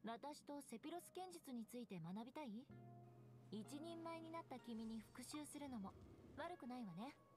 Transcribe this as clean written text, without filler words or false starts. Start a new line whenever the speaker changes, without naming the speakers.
私とセピロス剣術について学びたい？一人前になった君に復讐するのも悪くないわね。